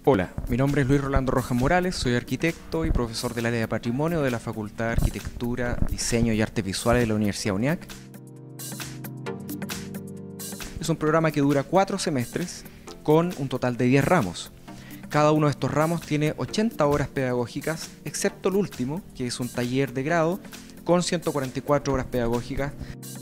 Hola, mi nombre es Luis Rolando Rojas Morales, soy arquitecto y profesor del área de patrimonio de la Facultad de Arquitectura, Diseño y Artes Visuales de la Universidad UNIAC. Es un programa que dura 4 semestres con un total de 10 ramos. Cada uno de estos ramos tiene 80 horas pedagógicas, excepto el último, que es un taller de grado con 144 horas pedagógicas.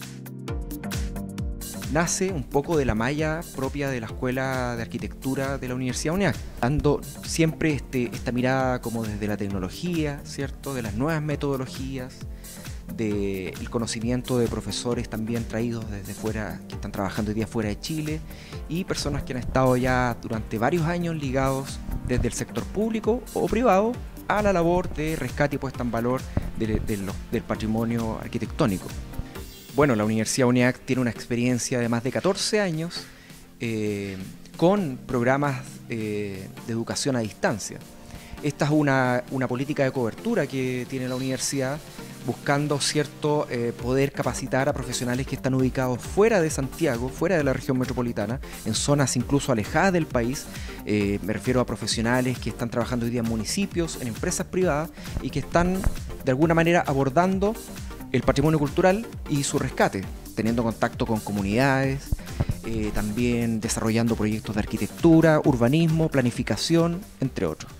Nace un poco de la malla propia de la Escuela de Arquitectura de la Universidad UNIAC, dando siempre esta mirada como desde la tecnología, ¿cierto? De las nuevas metodologías, del conocimiento de profesores también traídos desde fuera, que están trabajando hoy día fuera de Chile, y personas que han estado ya durante varios años ligados desde el sector público o privado a la labor de rescate y puesta en valor del patrimonio arquitectónico. Bueno, la Universidad UNIAC tiene una experiencia de más de 14 años con programas de educación a distancia. Esta es una política de cobertura que tiene la universidad, buscando poder capacitar a profesionales que están ubicados fuera de Santiago, fuera de la región metropolitana, en zonas incluso alejadas del país. Me refiero a profesionales que están trabajando hoy día en municipios, en empresas privadas y que están de alguna manera abordando el patrimonio cultural y su rescate, teniendo contacto con comunidades, también desarrollando proyectos de arquitectura, urbanismo, planificación, entre otros.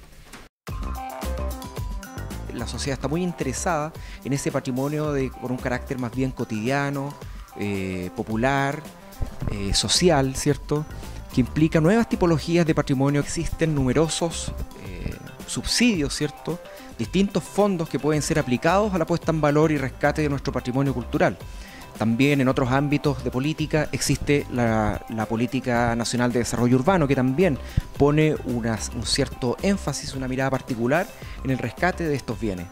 La sociedad está muy interesada en ese patrimonio con un carácter más bien cotidiano, popular, social, ¿cierto? Que implica nuevas tipologías de patrimonio. Existen numerosos subsidios, ¿cierto? Distintos fondos que pueden ser aplicados a la puesta en valor y rescate de nuestro patrimonio cultural. También en otros ámbitos de política existe la Política Nacional de Desarrollo Urbano, que también pone un cierto énfasis, una mirada particular en el rescate de estos bienes.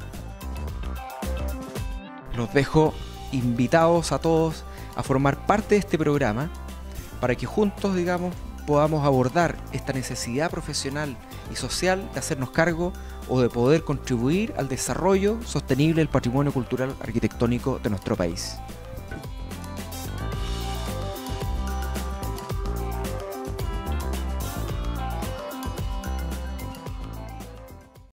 Los dejo invitados a todos a formar parte de este programa para que juntos, podamos abordar esta necesidad profesional y social de hacernos cargo o de poder contribuir al desarrollo sostenible del patrimonio cultural arquitectónico de nuestro país.